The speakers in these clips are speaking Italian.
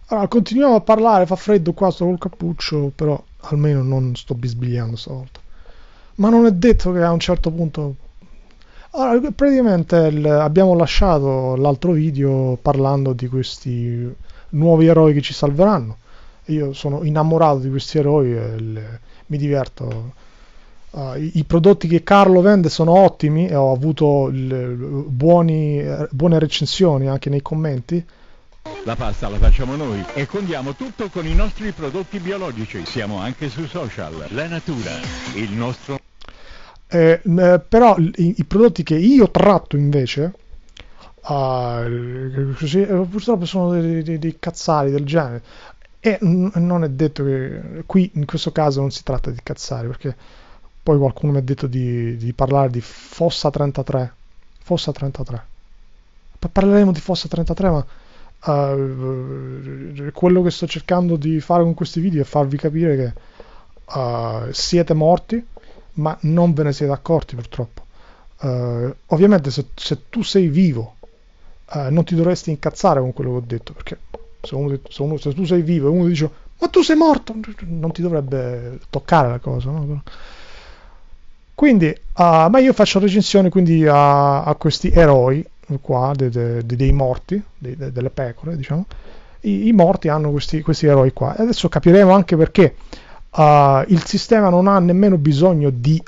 Allora, continuiamo a parlare, fa freddo qua, sto col cappuccio, però almeno non sto bisbigliando stavolta. Ma non è detto che a un certo punto... Allora, praticamente abbiamo lasciato l'altro video parlando di questi nuovi eroi che ci salveranno. Io sono innamorato di questi eroi e mi diverto. I prodotti che Carlo vende sono ottimi e ho avuto buone recensioni anche nei commenti. La pasta la facciamo noi e condiamo tutto con i nostri prodotti biologici. Siamo anche su social. La natura, il nostro... Però i prodotti che io tratto invece purtroppo sono dei cazzari del genere e non è detto che qui in questo caso non si tratta di cazzari, perché poi qualcuno mi ha detto di parlare di Fossa 33. Fossa 33, parleremo di Fossa 33, ma quello che sto cercando di fare con questi video è farvi capire che siete morti, ma non ve ne siete accorti purtroppo. Ovviamente se tu sei vivo non ti dovresti incazzare con quello che ho detto, perché se tu sei vivo e uno dice ma tu sei morto, non ti dovrebbe toccare la cosa, no? Quindi ma io faccio recensioni quindi a questi eroi qua dei morti, delle pecore, diciamo. I morti hanno questi eroi qua e adesso capiremo anche perché il sistema non ha nemmeno bisogno di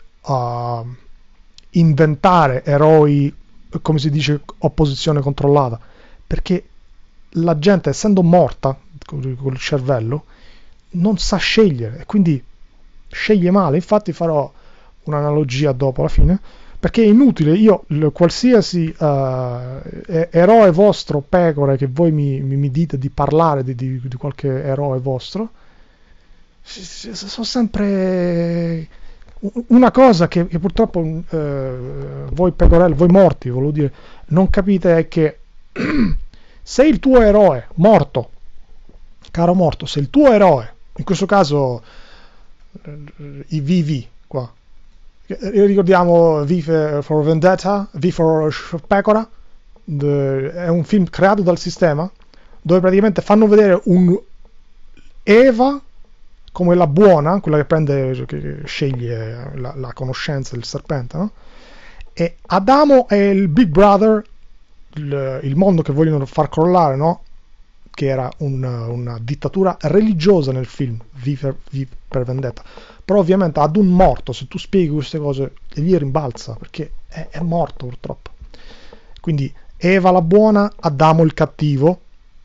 inventare eroi, come si dice, opposizione controllata, perché la gente, essendo morta col cervello, non sa scegliere e quindi sceglie male. Infatti farò un'analogia dopo alla fine, perché è inutile, io qualsiasi eroe vostro, pecore, che voi mi dite di parlare di qualche eroe vostro, sono sempre una cosa che purtroppo voi pecorelli, voi morti, volevo dire, non capite è che se il tuo eroe morto, caro morto, se il tuo eroe, in questo caso i VV qua, ricordiamo V for Vendetta, V for Pecora, è un film creato dal sistema dove praticamente fanno vedere un Eva come la buona, quella che prende, che sceglie la conoscenza del serpente, no? E Adamo è il Big Brother, il mondo che vogliono far crollare, no? Che era una dittatura religiosa nel film V per Vendetta. Però ovviamente ad un morto, se tu spieghi queste cose, gli rimbalza, perché è morto purtroppo. Quindi Eva la buona, Adamo il cattivo.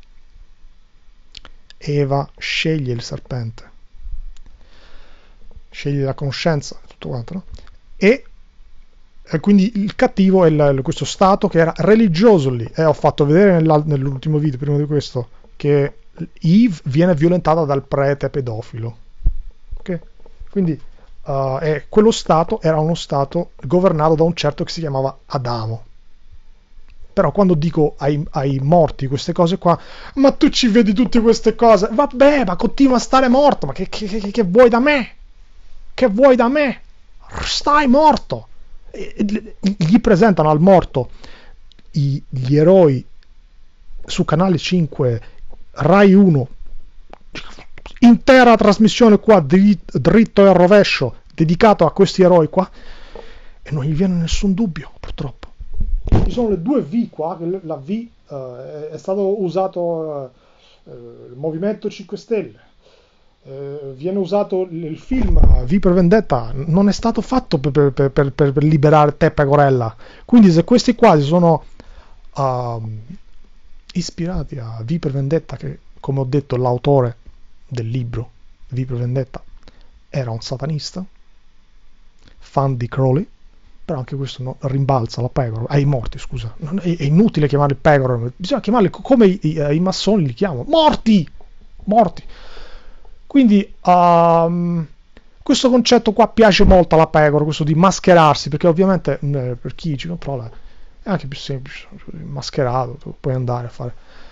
Eva sceglie il serpente, sceglie la conoscenza, tutto quanto, no? E quindi il cattivo è questo stato che era religioso lì, e ho fatto vedere nell'ultimo video prima di questo che Eve viene violentata dal prete pedofilo, ok? Quindi quello stato era uno stato governato da un certo che si chiamava Adamo. Però quando dico ai morti queste cose qua, ma tu ci vedi tutte queste cose, vabbè, ma continua a stare morto, ma che vuoi da me? Che vuoi da me? Stai morto! Gli presentano al morto gli eroi su canale 5, Rai 1, intera trasmissione qua dritto e al rovescio dedicato a questi eroi qua, e non gli viene nessun dubbio purtroppo. Ci sono le due V qua, la V è stato usato il Movimento 5 Stelle, viene usato il film V per Vendetta, non è stato fatto per liberare te pecorella. Quindi se questi qua si sono ispirati a V per Vendetta, che come ho detto l'autore del libro V per Vendetta era un satanista, fan di Crowley, però anche questo rimbalza la pecora, ai morti, scusa, è inutile chiamarli pecora, bisogna chiamarli come i massoni li chiamano, morti. Quindi questo concetto qua piace molto alla pecora, questo di mascherarsi, perché ovviamente per chi ci controlla è anche più semplice, mascherato, tu puoi andare a fare.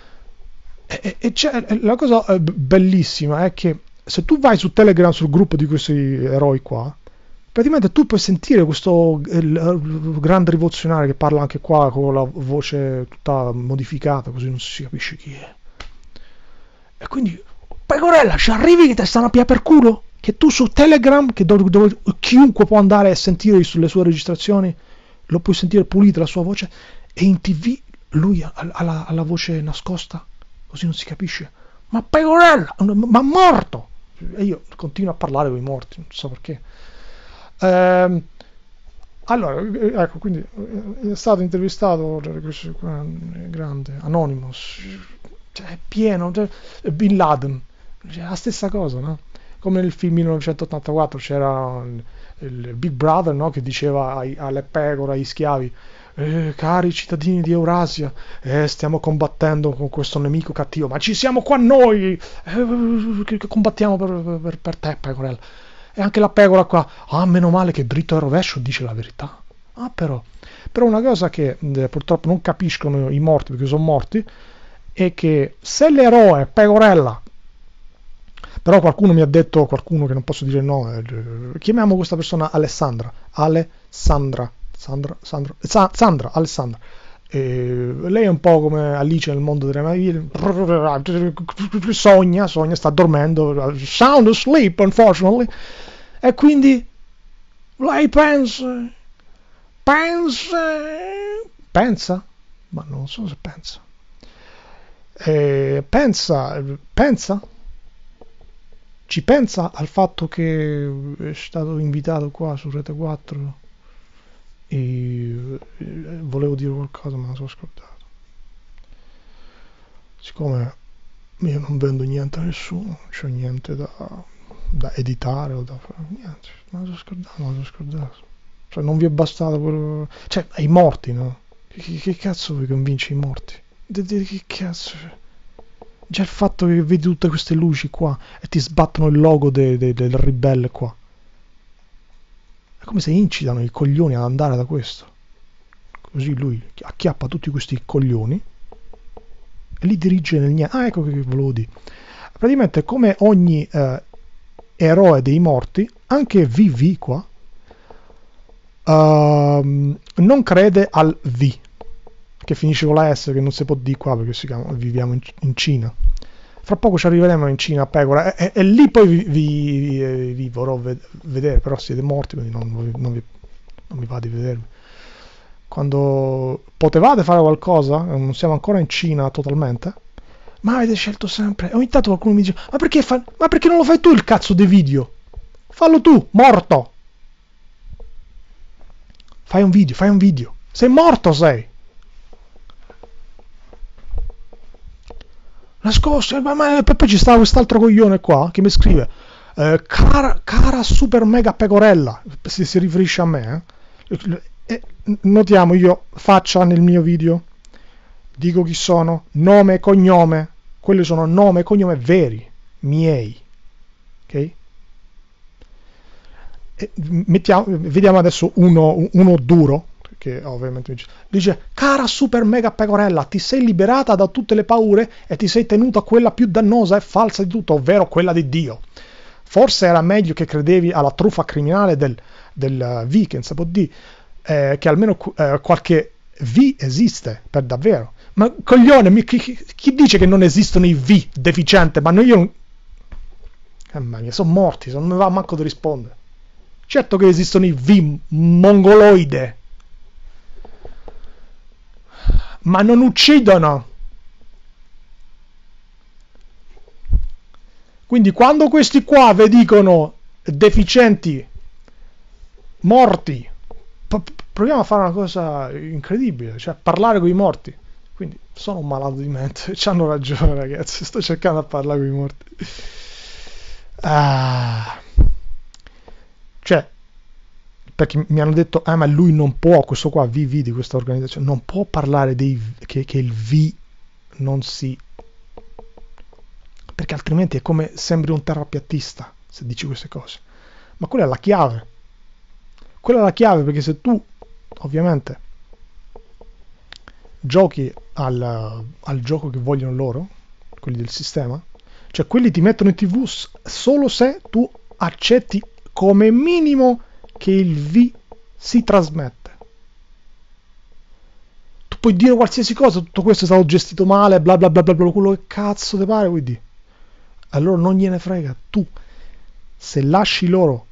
La cosa bellissima è che se tu vai su Telegram, sul gruppo di questi eroi qua, praticamente tu puoi sentire questo grande rivoluzionario che parla anche qua con la voce tutta modificata, così non si capisce chi è. E quindi, Pecorella, ci arrivi che ti stanno a pia per culo? Che tu su Telegram, che dove chiunque può andare a sentire sulle sue registrazioni, lo puoi sentire pulita la sua voce, e in TV lui ha la voce nascosta, così non si capisce. Ma Pecorella, ma morto! E io continuo a parlare con i morti, non so perché. Allora, ecco, quindi è stato intervistato grande Anonymous, cioè è pieno, cioè, Bin Laden, cioè, la stessa cosa, no? Come nel film 1984 c'era il Big Brother, no? Che diceva alle pecore, agli schiavi, cari cittadini di Eurasia, stiamo combattendo con questo nemico cattivo, ma ci siamo qua noi, che combattiamo per te, pecorella. E anche la pecora qua, meno male che dritto e rovescio dice la verità. Però una cosa che purtroppo non capiscono i morti, perché sono morti, è che se l'eroe Pecorella, però qualcuno mi ha detto, qualcuno che non posso dire il nome, chiamiamo questa persona Alessandra. Lei è un po' come Alice nel mondo delle meraviglie, sogna, sta dormendo, sound asleep unfortunately, e quindi lei pensa, ma non so se ci pensa al fatto che è stato invitato qua su Rete 4 e volevo dire qualcosa ma me lo sono scordato. Siccome io non vendo niente a nessuno, non c'ho niente da editare o da fare niente, me lo sono scordato. Cioè non vi è bastato quello, cioè ai morti, no? Che cazzo vi convince i morti? Che cazzo? Già il fatto che vedi tutte queste luci qua e ti sbattono il logo del ribelle qua, è come se incitano i coglioni ad andare da questo. Così lui acchiappa tutti questi coglioni e li dirige nel niente. Ecco che volevo dire. Praticamente come ogni eroe dei morti, anche VV qua non crede al V, che finisce con la S, che non si può dire qua perché viviamo in Cina. Fra poco ci arriveremo in Cina a pecora e lì poi vi vorrò vedere, però siete morti, quindi non mi va di vedervi. Quando potevate fare qualcosa, non siamo ancora in Cina totalmente, ma avete scelto sempre. Ogni tanto qualcuno mi dice, ma perché non lo fai tu il cazzo dei video? Fallo tu, morto! Fai un video. Sei morto, sei! Nascosto, ma poi ci sta quest'altro coglione qua che mi scrive, cara super mega pecorella, si riferisce a me, notiamo, io faccia nel mio video, dico chi sono, nome e cognome, quelli sono nome e cognome veri, miei, ok? Vediamo adesso uno duro, che ovviamente dice, cara super mega pecorella, ti sei liberata da tutte le paure e ti sei tenuta a quella più dannosa e falsa di tutto, ovvero quella di Dio. Forse era meglio che credevi alla truffa criminale del V, che non si può dire, che almeno qualche V esiste per davvero. Ma coglione, chi dice che non esistono i V deficiente? Ma io non... sono morti, non mi va manco di rispondere. Certo che esistono i V mongoloide, ma non uccidono. Quindi quando questi qua vi dicono deficienti, morti, proviamo a fare una cosa incredibile, cioè parlare con i morti. Quindi sono un malato di mente, c'hanno ragione ragazzi, sto cercando di parlare con i morti. Cioè, perché mi hanno detto, ma lui non può, questo qua, VV di questa organizzazione, non può parlare che il V non si... Perché altrimenti è come sembri un terrapiattista se dici queste cose. Ma quella è la chiave. Quella è la chiave, perché se tu, ovviamente, giochi al gioco che vogliono loro, quelli del sistema, cioè quelli ti mettono in TV solo se tu accetti come minimo che il V si trasmette. Tu puoi dire qualsiasi cosa, tutto questo è stato gestito male, bla bla bla bla, quello che cazzo ti pare vuoi dire. allora non gliene frega. Tu, se lasci loro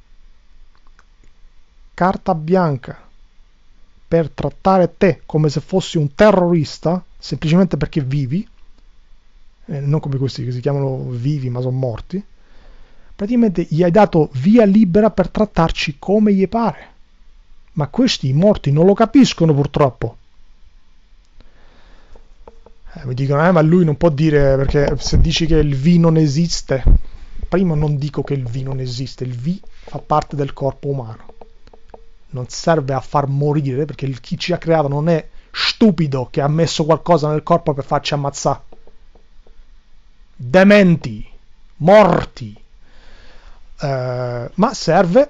carta bianca per trattare te come se fossi un terrorista, semplicemente perché vivi, non come questi che si chiamano vivi ma sono morti, praticamente gli hai dato via libera per trattarci come gli pare. Ma questi i morti non lo capiscono, purtroppo. Mi dicono, ma lui non può dire, perché se dici che il V non esiste, prima non dico che il V non esiste, il V fa parte del corpo umano, non serve a far morire, perché chi ci ha creato non è stupido che ha messo qualcosa nel corpo per farci ammazzare. Dementi, morti. Ma serve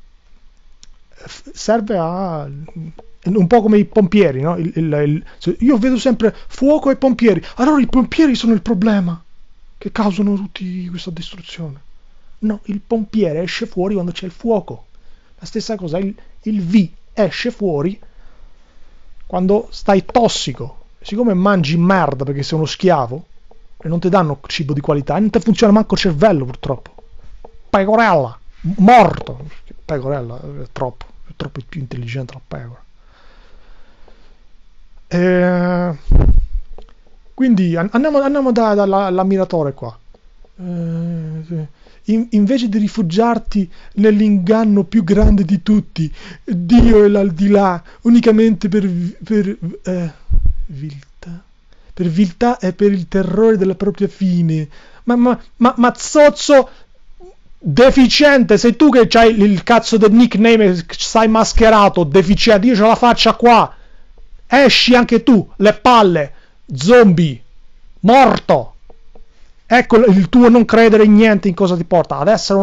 a un po' come i pompieri, no? Io vedo sempre fuoco e pompieri, allora i pompieri sono il problema che causano tutta questa distruzione. No, il pompiere esce fuori quando c'è il fuoco. La stessa cosa, il V esce fuori quando stai tossico. Siccome mangi merda perché sei uno schiavo e non ti danno cibo di qualità, e non ti funziona manco il cervello, purtroppo. Pecorella, morto. Pecorella è troppo più intelligente la pecora. Quindi andiamo dall'ammiratore qua. Invece di rifugiarti nell'inganno più grande di tutti, Dio è l'aldilà, unicamente per viltà e per il terrore della propria fine. Ma zozzo deficiente, sei tu che c'hai il cazzo del nickname e stai mascherato, deficiente. Io c'ho la faccia qua, esci anche tu, le palle, zombie, morto. Ecco il tuo non credere in niente, in cosa ti porta ad essere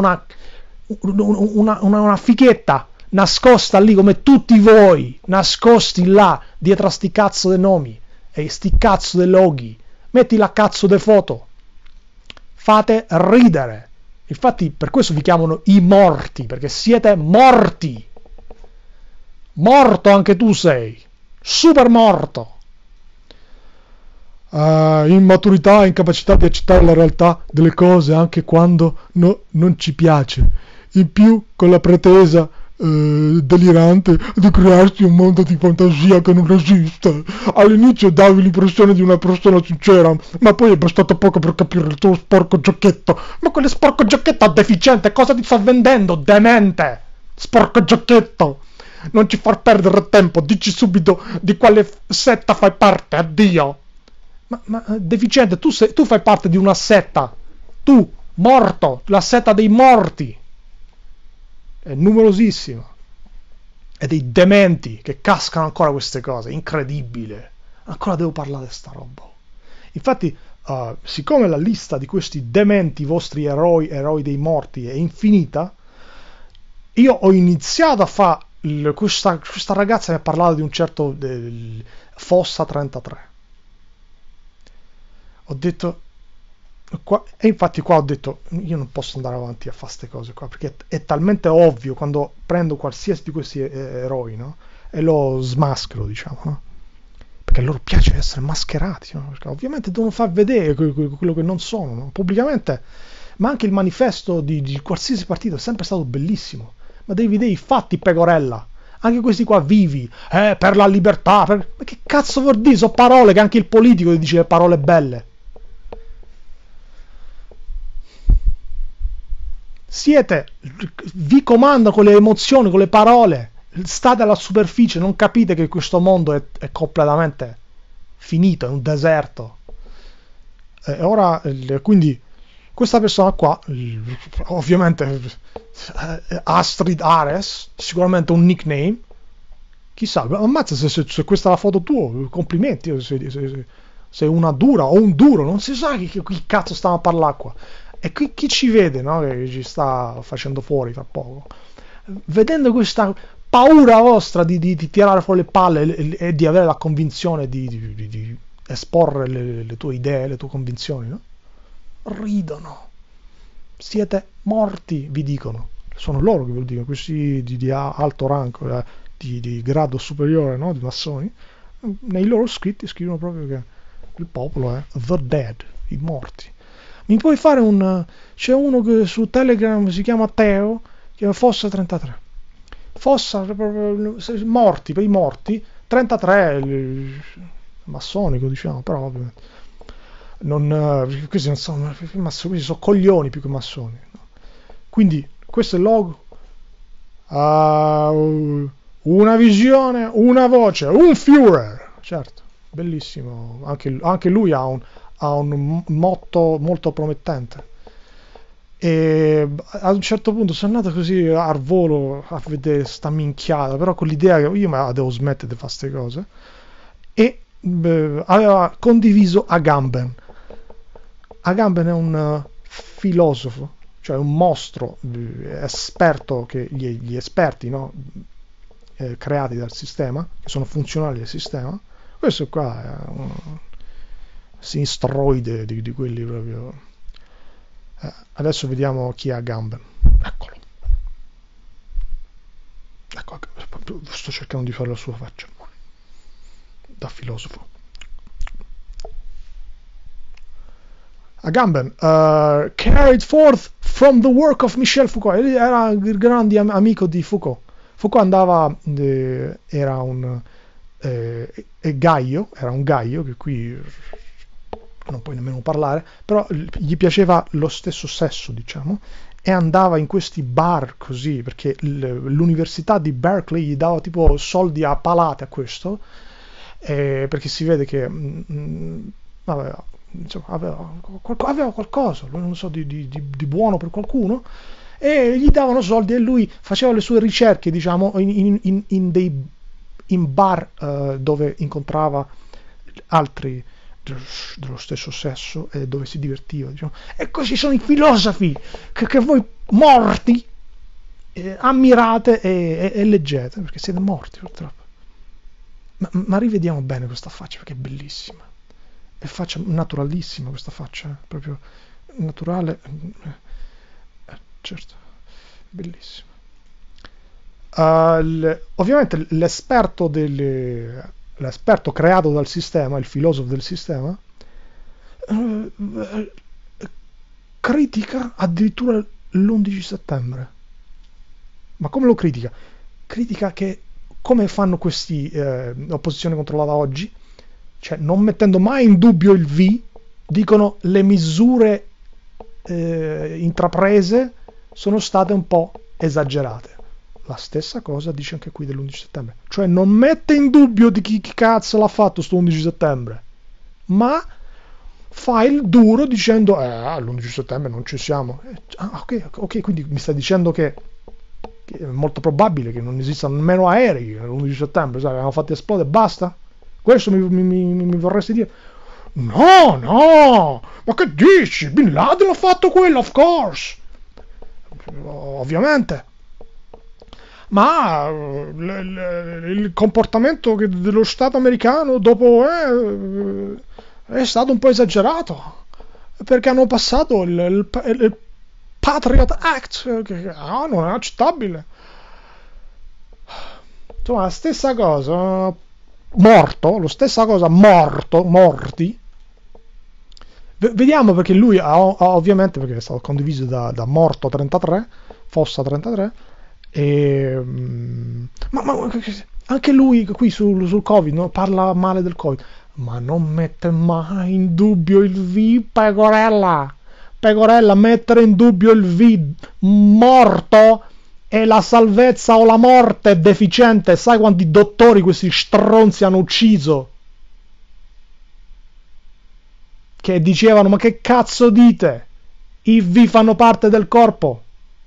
una fichetta nascosta lì come tutti voi, nascosti là dietro a sti cazzo dei nomi e sti cazzo dei loghi. Metti la cazzo de foto, fate ridere. Infatti per questo vi chiamano i morti, perché siete morti. Morto anche tu sei, super morto. Immaturità e incapacità di accettare la realtà delle cose anche quando non ci piace. In più con la pretesa delirante di crearsi un mondo di fantasia che non esiste. All'inizio davi l'impressione di una persona sincera, ma poi è bastato poco per capire il tuo sporco giacchetto. Ma quelle sporco giacchetto deficiente, cosa ti sta vendendo, demente? Sporco giacchetto, non ci far perdere tempo, dici subito di quale setta fai parte, addio. Ma deficiente, tu fai parte di una setta, tu morto, la setta dei morti, è numerosissima, e dei dementi che cascano ancora queste cose, incredibile, ancora devo parlare di sta roba. Infatti siccome la lista di questi dementi, vostri eroi dei morti, è infinita, io ho iniziato a fare questa ragazza mi ha parlato di un certo Fossa 33. Ho detto qua, e infatti qua ho detto io non posso andare avanti a fare queste cose qua, perché è talmente ovvio quando prendo qualsiasi di questi eroi, no? E lo smaschero, diciamo, no? Perché a loro piace essere mascherati, no? Perché ovviamente devono far vedere quello che non sono, no? Pubblicamente. Ma anche il manifesto di qualsiasi partito è sempre stato bellissimo, ma devi vedere i fatti, pecorella. Anche questi qua vivi, per la libertà, ma che cazzo vuol dire? Sono parole che anche il politico ti dice le parole belle. Vi comando con le emozioni, con le parole, state alla superficie, non capite che questo mondo è completamente finito, è un deserto. E ora, quindi, questa persona qua, ovviamente, Astrid Ares, sicuramente un nickname, chissà, ammazza se questa è la foto tua, complimenti, sei una dura o un duro, non si sa chi cazzo stiamo a parlare qua. E qui chi ci vede, no? Che ci sta facendo fuori tra poco, vedendo questa paura vostra di tirare fuori le palle e di avere la convinzione di esporre le tue idee, le tue convinzioni, no? Ridono. Siete morti, vi dicono. Sono loro che ve lo dicono, questi di alto rango, di grado superiore, no? Di massoni. Nei loro scritti scrivono proprio che il popolo è the dead, i morti. Mi puoi fare un... C'è uno che su Telegram si chiama Teo, che è Fossa 33. Fossa, morti, per i morti, 33, massonico diciamo, però ovviamente. Questi non sono, questi sono coglioni più che massoni. No? Quindi, questo è il logo. Una visione, una voce, un Führer. Certo, bellissimo. Anche lui ha un motto molto promettente. E a un certo punto sono andato così al volo a vedere sta minchiata, però con l'idea che io devo smettere di fare queste cose, e aveva condiviso Agamben. Agamben è un filosofo, cioè un mostro esperto, che gli esperti, no, creati dal sistema, che sono funzionali al sistema. Questo qua è un sinistroide di quelli proprio. Adesso vediamo chi è Agamben. Eccolo. Ecco, sto cercando di fare la sua faccia da filosofo. Agamben, carried forth from the work of Michel Foucault. Era il grande amico di Foucault. Foucault andava, era un gaio, che qui non puoi nemmeno parlare, però gli piaceva lo stesso sesso, diciamo, e andava in questi bar così, perché l'università di Berkeley gli dava tipo soldi a palate a questo, perché si vede che aveva qualcosa, non so, di buono per qualcuno, e gli davano soldi e lui faceva le sue ricerche, diciamo, in bar dove incontrava altri dello stesso sesso e dove si divertiva, diciamo. E così sono i filosofi che voi morti ammirate e leggete, perché siete morti purtroppo. Ma rivediamo bene questa faccia, perché è bellissima, è faccia naturalissima, questa faccia, proprio naturale, certo, bellissima. Ovviamente l'esperto creato dal sistema, il filosofo del sistema, critica addirittura l'11 settembre. Ma come lo critica? Critica che, come fanno questi opposizione controllata oggi, cioè non mettendo mai in dubbio il V, dicono le misure intraprese sono state un po' esagerate. La stessa cosa dice anche qui dell'11 settembre, cioè non mette in dubbio di chi cazzo l'ha fatto sto 11 settembre, ma fa il duro dicendo l'11 settembre non ci siamo. Ok, quindi mi stai dicendo che è molto probabile che non esistano nemmeno aerei l'11 settembre, sai, l'hanno fatti esplodere, basta? Questo mi vorresti dire? No, ma che dici? Bin Laden ha fatto quello, of course, ovviamente. Ma il comportamento dello Stato americano dopo è stato un po' esagerato, perché hanno passato il Patriot Act, che non è accettabile. Insomma, la stessa cosa, morti. Vediamo, perché lui ovviamente, perché è stato condiviso da Morto 33, Fossa 33, ma anche lui qui sul Covid, no? Parla male del Covid, ma non mette mai in dubbio il V, Pecorella, mettere in dubbio il V, morto è la salvezza o la morte, è deficiente. Sai quanti dottori questi stronzi hanno ucciso, che dicevano: ma che cazzo dite, i V fanno parte del corpo,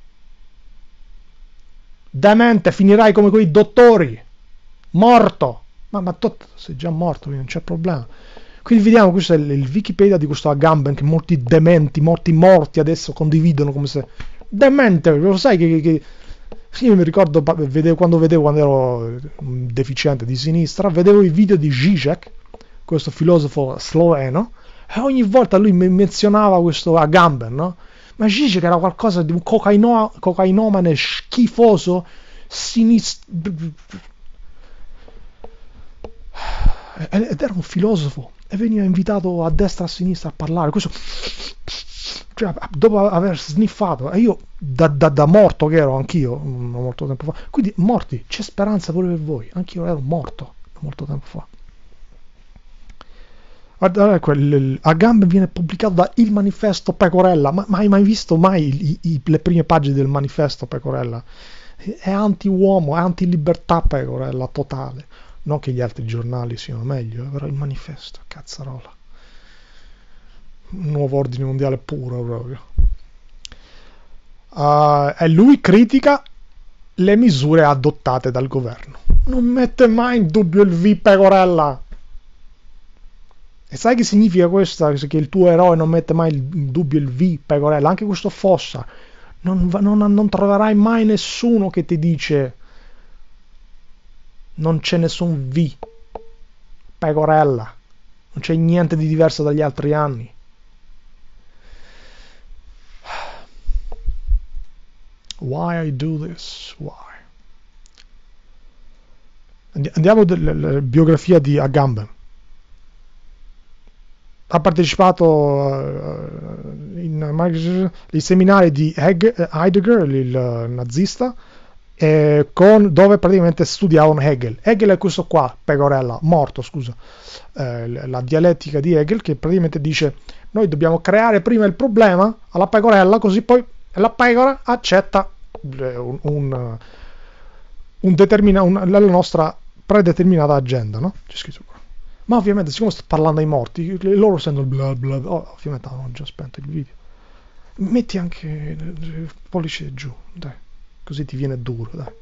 demente, finirai come quei dottori, morto. Ma sei già morto, quindi non c'è problema. Quindi vediamo, questo è il Wikipedia di questo Agamben, che molti dementi, morti adesso condividono come se demente. Lo sai che io mi ricordo, quando ero un deficiente di sinistra, vedevo i video di Zizek, questo filosofo sloveno, e ogni volta lui menzionava questo Agamben, no? Ma Zizek era qualcosa di un cocainomane schifoso, ed era un filosofo, e veniva invitato a destra e a sinistra a parlare. Questo cioè, dopo aver sniffato, e io da morto che ero anch'io molto tempo fa, quindi morti, c'è speranza pure per voi, anch'io ero morto molto tempo fa. Guarda, ecco, a gambe viene pubblicato da Il Manifesto Pecorella, ma hai mai visto le prime pagine del Manifesto Pecorella? È anti-uomo, è anti-libertà Pecorella totale. Non che gli altri giornali siano meglio, però il Manifesto, cazzarola. Un nuovo ordine mondiale puro proprio. E lui critica le misure adottate dal governo. Non mette mai in dubbio il V Pecorella. E sai che significa questo? Che il tuo eroe non mette mai in dubbio il V Pecorella. Anche questo Fossa. Non troverai mai nessuno che ti dice non c'è nessun V Pecorella. Non c'è niente di diverso dagli altri anni. Why I do this? Why? Andiamo alla biografia di Agamben. Ha partecipato ai seminari di Heidegger, il nazista, dove praticamente studiavano Hegel. Hegel è questo qua, Pecorella, morto, scusa. La dialettica di Hegel, che praticamente dice: noi dobbiamo creare prima il problema alla pecorella, così poi la pecora accetta la nostra predeterminata agenda, no? C'è scritto qua. Ma ovviamente, siccome sto parlando ai morti, loro sentono bla bla, ovviamente hanno già spento il video. Metti anche il pollice giù, dai, così ti viene duro, dai.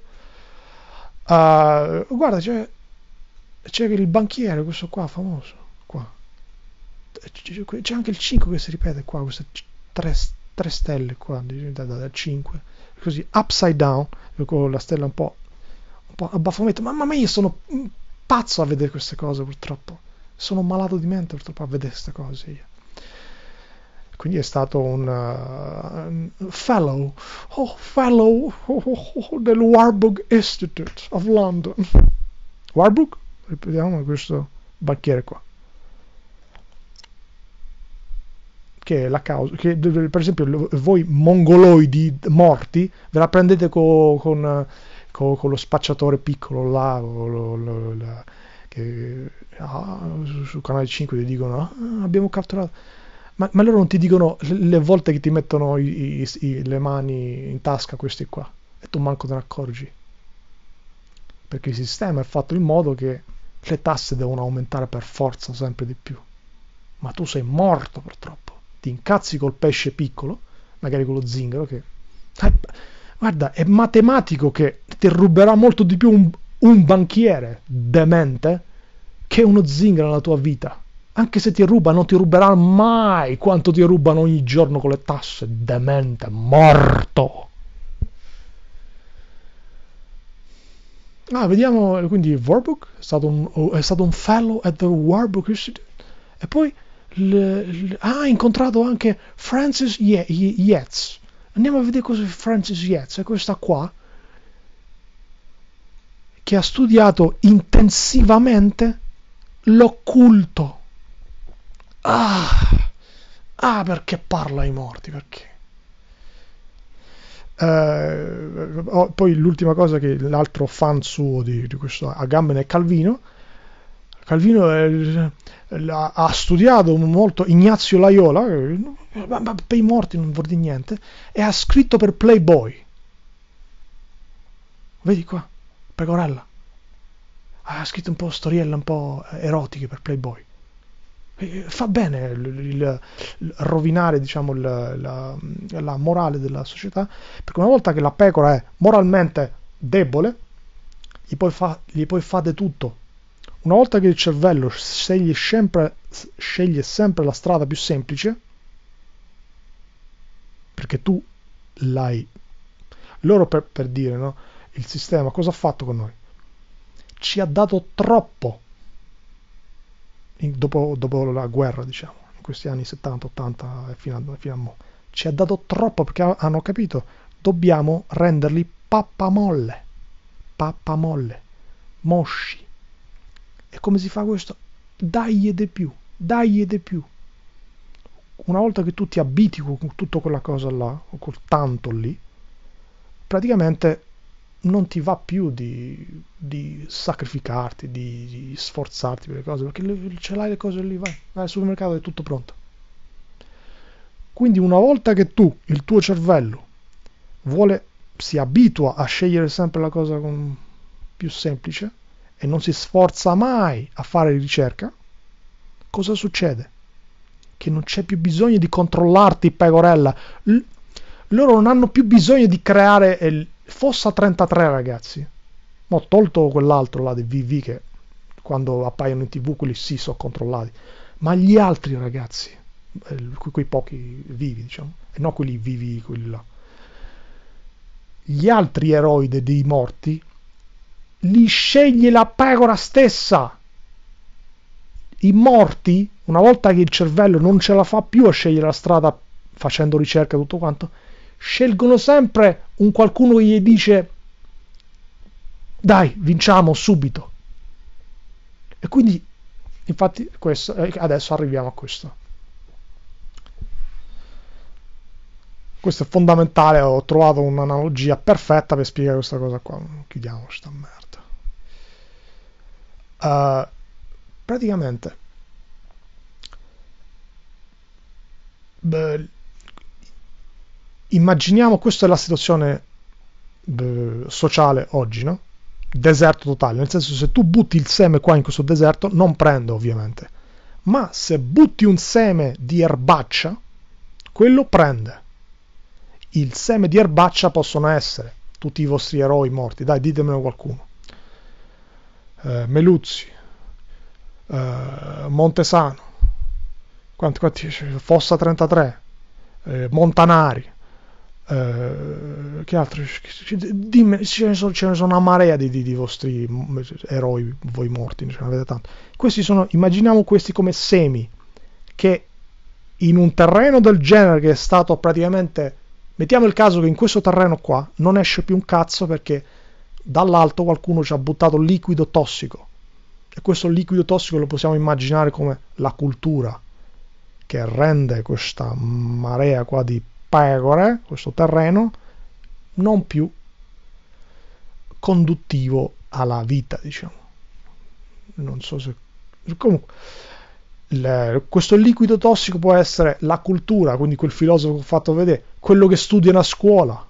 Guarda, c'è il banchiere, questo qua, famoso, qua. C'è anche il 5 che si ripete qua, queste 3 stelle qua, da 5, così, upside down, con la stella un po' a baffamento. Ma io sono pazzo a vedere queste cose, purtroppo. Sono malato di mente, purtroppo, a vedere queste cose io. Quindi è stato un fellow del Warburg Institute of London. Warburg? Ripetiamo questo banchiere qua. Che è la causa, che per esempio voi mongoloidi morti ve la prendete con lo spacciatore piccolo là, che su Canale 5 ti dicono abbiamo catturato, ma loro non ti dicono le volte che ti mettono le mani in tasca questi qua e tu manco te ne accorgi, perché il sistema è fatto in modo che le tasse devono aumentare per forza sempre di più, ma tu sei morto purtroppo, ti incazzi col pesce piccolo, magari con lo zingaro, che guarda, è matematico che ti ruberà molto di più un banchiere demente che uno zingaro nella tua vita. Anche se ti ruba, non ti ruberà mai quanto ti rubano ogni giorno con le tasse. Demente, morto. Vediamo, quindi Warburg è stato un fellow at the Warburg Institute. E poi ha incontrato anche Francis Yates. Andiamo a vedere cosa è Francis Yates. È questa qua, che ha studiato intensivamente l'occulto. Perché parla ai morti? Perché? Poi l'ultima cosa, che l'altro fan suo di questo Agamben è Calvino. Calvino ha studiato molto Ignazio Loyola, ma per i morti non vuol dire niente, e ha scritto per Playboy. Vedi qua, Pecorella. Ha scritto un po' storielle un po' erotiche per Playboy. Fa bene il rovinare, diciamo, la morale della società, perché una volta che la pecora è moralmente debole, gli puoi fare tutto. Una volta che il cervello sceglie sempre la strada più semplice, perché tu l'hai. Loro, per dire, no? Il sistema cosa ha fatto con noi? Ci ha dato troppo. Dopo la guerra, diciamo, in questi anni 70, 80 e fino a mo', ci ha dato troppo, perché hanno capito, dobbiamo renderli pappamolle, mosci. E come si fa questo? Dagli di più. una volta che tu ti abiti con tutta quella cosa là, o col tanto lì, praticamente non ti va più di sacrificarti, di sforzarti per le cose, perché ce l'hai le cose lì, vai al supermercato, è tutto pronto. Quindi una volta che il tuo cervello si abitua a scegliere sempre la cosa più semplice e non si sforza mai a fare ricerca, cosa succede? Che non c'è più bisogno di controllarti, pecorella. Loro non hanno più bisogno di creare il Fossa 33, ragazzi. Ho tolto quell'altro là di VV, che quando appaiono in TV quelli sì sono controllati, ma gli altri, ragazzi, quei pochi vivi, diciamo, e non quelli vivi, quelli là, gli altri eroi dei morti li sceglie la pecora stessa. I morti, una volta che il cervello non ce la fa più a scegliere la strada facendo ricerca e tutto quanto, scelgono sempre un qualcuno che gli dice dai, vinciamo subito. E quindi, infatti, adesso arriviamo a questo. Questo è fondamentale, ho trovato un'analogia perfetta per spiegare questa cosa qua. Chiudiamo sta merda. Praticamente, immaginiamo, questa è la situazione sociale oggi, no? Deserto totale, nel senso, se tu butti il seme qua in questo deserto non prende, ovviamente, ma se butti un seme di erbaccia, quello prende. Il seme di erbaccia possono essere tutti i vostri eroi morti, dai, ditemene qualcuno. Meluzzi, Montesano, quanti Fossa 33, Montanari, che altro? Dimmi, ce ne sono una marea di vostri eroi, voi morti, ce ne avete tanto. Questi sono, immaginiamo questi come semi che in un terreno del genere, che è stato praticamente, mettiamo il caso che in questo terreno qua non esce più un cazzo perché dall'alto qualcuno ci ha buttato liquido tossico, e questo liquido tossico lo possiamo immaginare come la cultura che rende questa marea qua di pecore, questo terreno, non più conduttivo alla vita, diciamo. Non so se comunque questo liquido tossico può essere la cultura, quindi quel filosofo che ho fatto vedere, quello che studiano a scuola,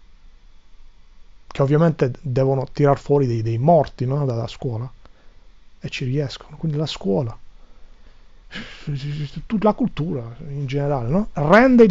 che ovviamente devono tirar fuori dei morti, no? dalla scuola, e ci riescono, quindi la scuola, la cultura in generale, no? Rende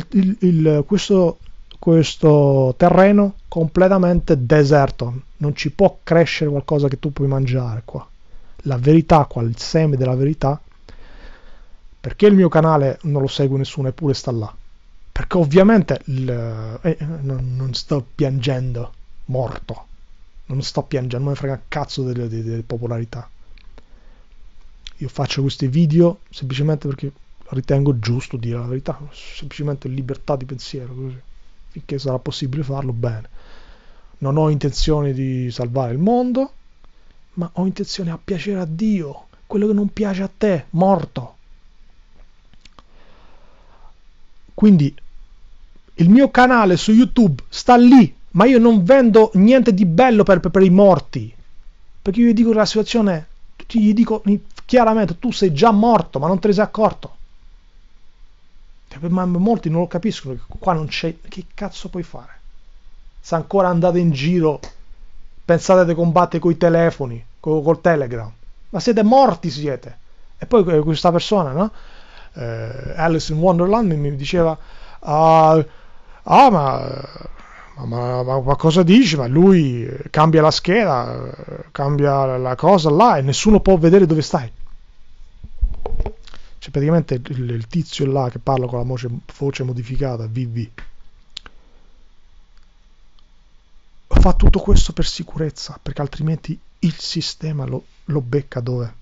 questo terreno completamente deserto, non ci può crescere qualcosa che tu puoi mangiare qua. La verità qua, il seme della verità. Perché il mio canale non lo segue nessuno, eppure sta là? Perché ovviamente non sto piangendo morto, non sto piangendo, non me ne frega un cazzo delle popolarità. Io faccio questi video semplicemente perché ritengo giusto dire la verità, semplicemente libertà di pensiero, così. Finché sarà possibile farlo, bene. Non ho intenzione di salvare il mondo, ma ho intenzione a piacere a Dio, quello che non piace a te, morto. Quindi il mio canale su YouTube sta lì, ma io non vendo niente di bello per i morti, perché io gli dico che la situazione è, gli dico chiaramente, tu sei già morto, ma non te ne sei accorto. Ma molti non lo capiscono, che qua non c'è, che cazzo puoi fare? Se ancora andate in giro, pensate di combattere coi telefoni, col Telegram, ma siete morti, siete. E poi questa persona, no? Alice in Wonderland mi diceva ma cosa dici? Ma lui cambia la scheda, cambia la cosa là e nessuno può vedere dove stai. C'è praticamente il tizio là che parla con la voce modificata, VV. Fa tutto questo per sicurezza, perché altrimenti il sistema lo becca dove?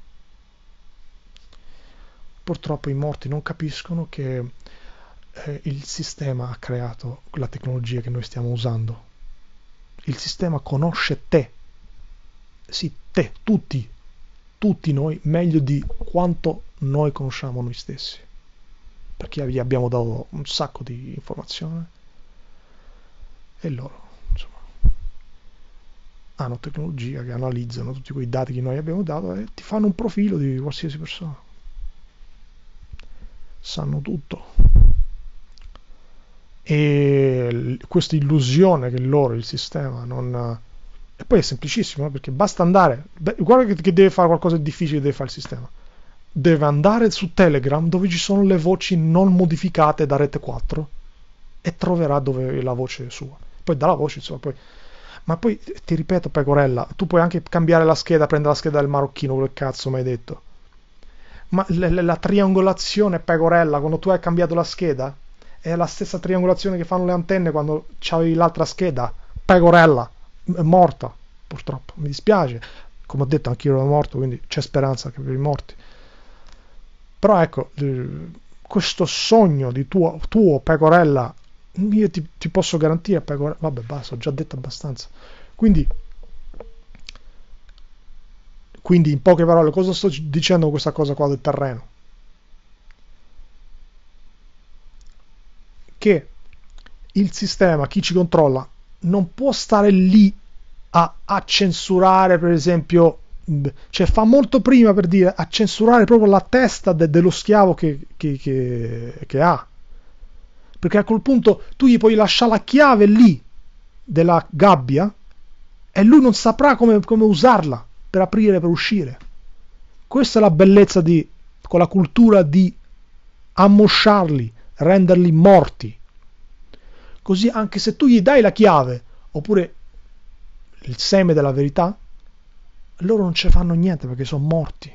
Purtroppo i morti non capiscono che il sistema ha creato la tecnologia che noi stiamo usando. Il sistema conosce te, sì, te, tutti noi, meglio di quanto noi conosciamo noi stessi. perché gli abbiamo dato un sacco di informazioni e loro, insomma, hanno tecnologia che analizzano tutti quei dati che noi abbiamo dato e ti fanno un profilo di qualsiasi persona. Sanno tutto. E questa illusione che loro, il sistema, non... E poi è semplicissimo, perché basta andare... guarda che deve fare qualcosa di difficile, deve fare il sistema. Deve andare su Telegram, dove ci sono le voci non modificate da Rete 4, e troverà dove è la voce sua. Poi dà la voce, insomma, poi... Ma poi, ti ripeto, Pecorella, tu puoi anche cambiare la scheda, prendere la scheda del marocchino, quel cazzo mi hai detto. Ma la triangolazione, Pecorella, quando tu hai cambiato la scheda, è la stessa triangolazione che fanno le antenne quando c'avevi l'altra scheda. Pecorella, è morta, purtroppo, mi dispiace. Come ho detto, anch'io ero morto, quindi c'è speranza anche per i morti. Però ecco, questo sogno di tuo Pecorella, io ti posso garantire, Pecorella, vabbè, basta, ho già detto abbastanza. Quindi in poche parole, cosa sto dicendo con questa cosa qua del terreno? Che il sistema, chi ci controlla, non può stare lì a censurare, per esempio, cioè fa molto prima, per dire, a censurare proprio la testa dello schiavo che ha. Perché a quel punto tu gli puoi lasciare la chiave lì della gabbia e lui non saprà come usarla per aprire, per uscire. Questa è la bellezza con la cultura di ammosciarli, renderli morti. Così anche se tu gli dai la chiave, oppure il seme della verità, loro non ci fanno niente perché sono morti.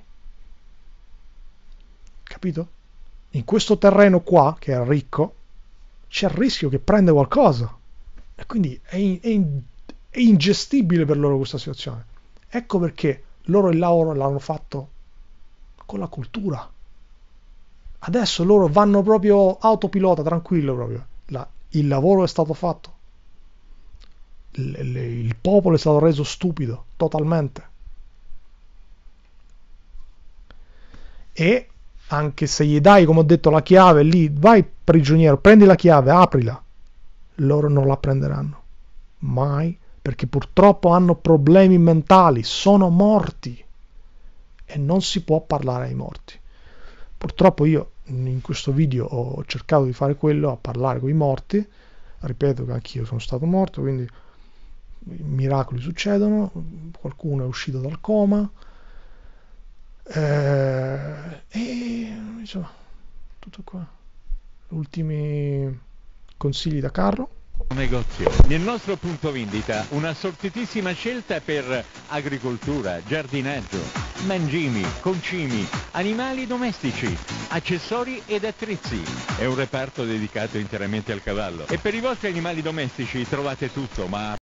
Capito? In questo terreno qua, che è ricco, c'è il rischio che prende qualcosa. E quindi è ingestibile per loro questa situazione. Ecco perché loro il lavoro l'hanno fatto con la cultura. Adesso loro vanno proprio autopilota, tranquillo proprio. Il lavoro è stato fatto. Il popolo è stato reso stupido, totalmente. E anche se gli dai, come ho detto, la chiave lì, vai prigioniero, prendi la chiave, aprila, loro non la prenderanno. Mai, perché purtroppo hanno problemi mentali, sono morti. E non si può parlare ai morti. Purtroppo io in questo video ho cercato di fare quello, a parlare con i morti. Ripeto che anch'io sono stato morto, quindi miracoli succedono, qualcuno è uscito dal coma, e insomma, tutto qua. Ultimi consigli da Carlo. Negozio. Nel nostro punto vendita una sortitissima scelta per agricoltura, giardinaggio, mangimi, concimi, animali domestici, accessori ed attrezzi. È un reparto dedicato interamente al cavallo. E per i vostri animali domestici trovate tutto, ma